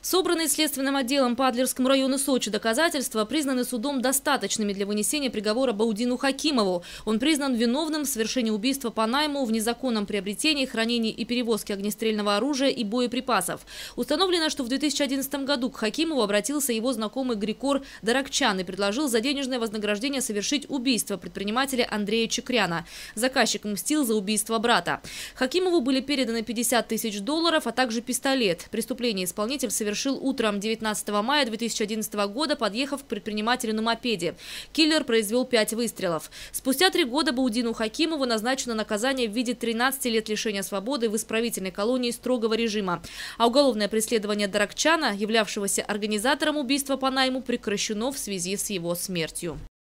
Собранные следственным отделом по Адлерскому району Сочи доказательства признаны судом достаточными для вынесения приговора Баудину Хакимову. Он признан виновным в совершении убийства по найму, в незаконном приобретении, хранении и перевозке огнестрельного оружия и боеприпасов. Установлено, что в 2011 году к Хакимову обратился его знакомый Григор Даракчан и предложил за денежное вознаграждение совершить убийство предпринимателя Андрея Чекряна. Заказчик мстил за убийство брата. Хакимову были переданы $50 тысяч, а также пистолет. Преступление исполнитель совершил утром 19 мая 2011 года, подъехав к предпринимателю на мопеде. Киллер произвел 5 выстрелов. Спустя 3 года Баудину Хакимову назначено наказание в виде 13 лет лишения свободы в исправительной колонии строгого режима. А уголовное преследование Даракчана, являвшегося организатором убийства по найму, прекращено в связи с его смертью.